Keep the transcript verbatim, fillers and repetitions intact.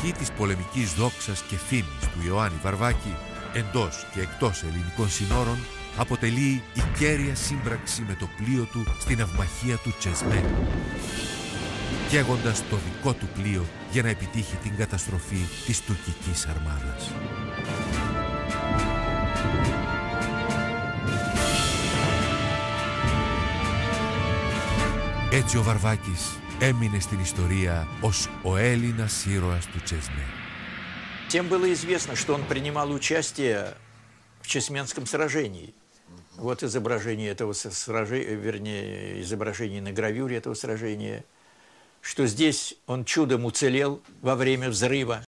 πηγή της πολεμικής δόξας και φήμης του Ιωάννη Βαρβάκη, εντός και εκτός ελληνικών συνόρων, αποτελεί η κέρια σύμπραξη με το πλοίο του στην ναυμαχία του Τσεσμέ, καίγοντας το δικό του πλοίο για να επιτύχει την καταστροφή της τουρκικής αρμάδας. Έτσι ο Βαρβάκης έμεινε στην ιστορία ως ο Έλληνας ήρωας του Τσεσμέ. Всем было известно, что он принимал участие в Чесменском сражении. Вот изображение этого сражения, вернее, изображение на гравюре этого сражения, что здесь он чудом уцелел во время взрыва.